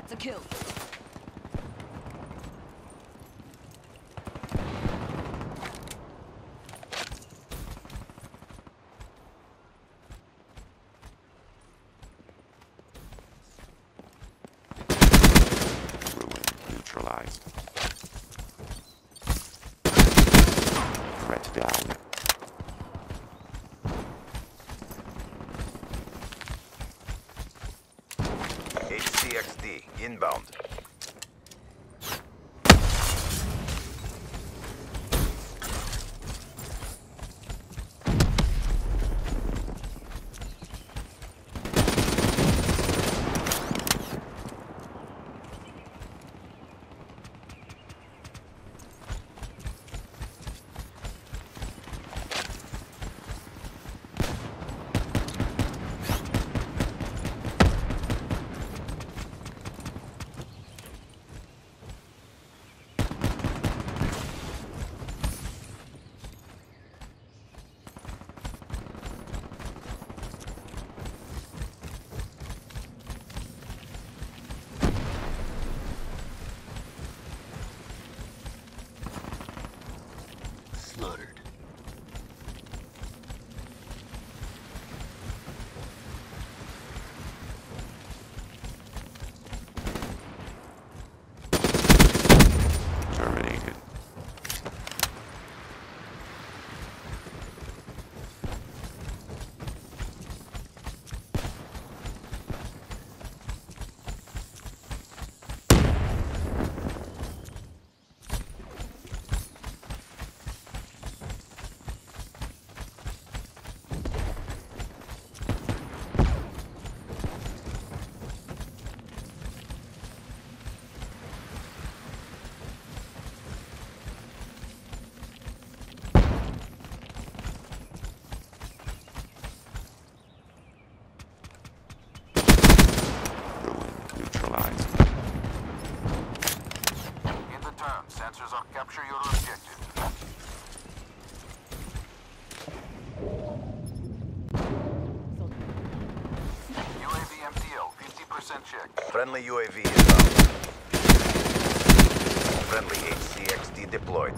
That's a kill. Ruin neutralized. Threat down. HCXD inbound. Slaughtered. Terminated. Ruin neutralized. In the turn, sensors on capture your objective. UAV MTO, 50% check. Friendly UAV inbound. Friendly HCXD deployed.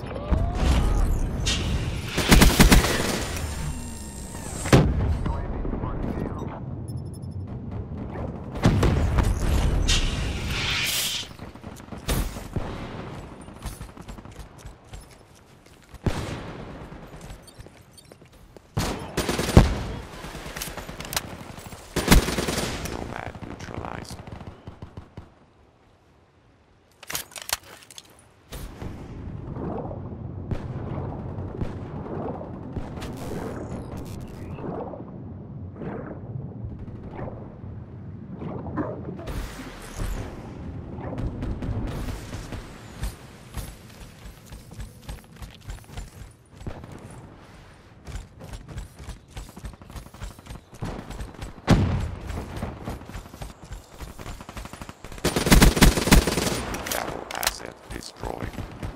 Nomad neutralized. Battle asset destroyed.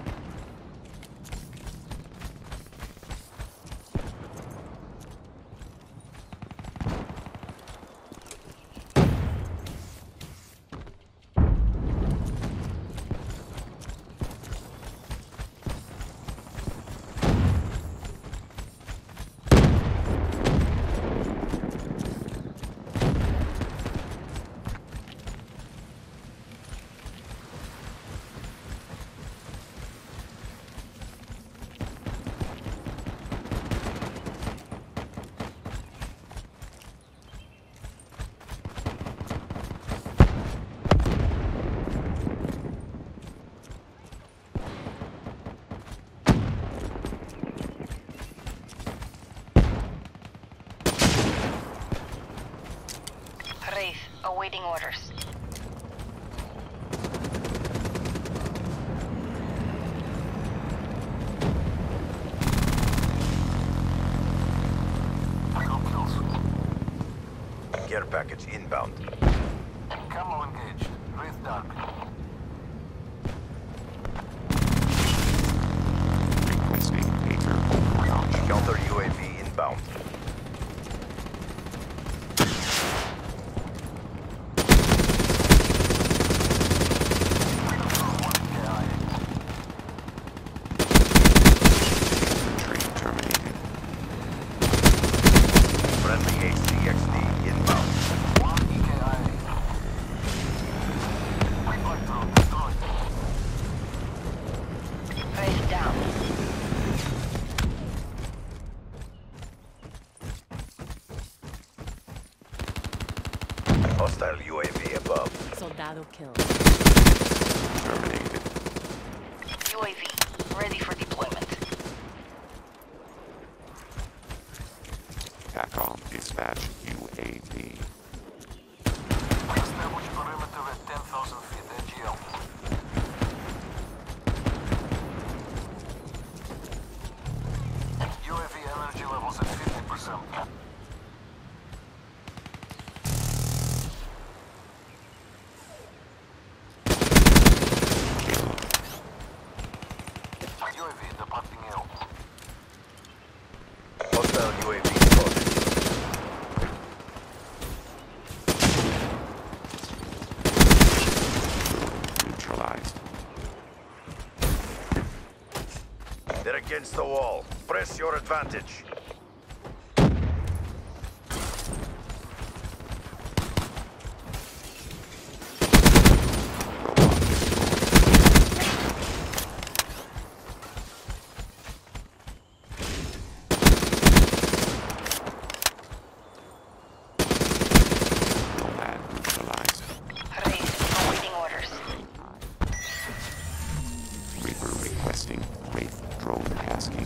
Wraith, awaiting orders. Care package inbound. Camo engaged. Wraith dark. Requesting major overwatch. Counter UAV inbound. Hostile UAV above. Soldado killed. Terminated. UAV, ready for deployment. TACOM dispatch UAV. Establish perimeter at 10,000 feet NGL. UAV energy levels at 50%. UAV departing L. Hostile UAV spotted. Neutralized. They're against the wall. Press your advantage. Robot destroyed. Nomad neutralized. Raid, awaiting orders. Reaper requesting Wraith drone tasking.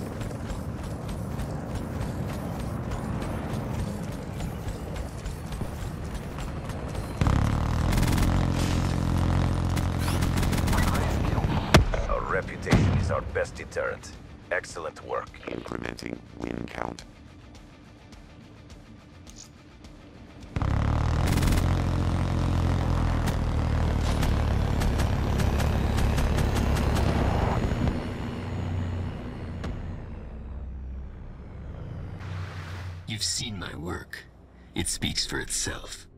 Our reputation is our best deterrent. Excellent work. Incrementing win count. You've seen my work. It speaks for itself.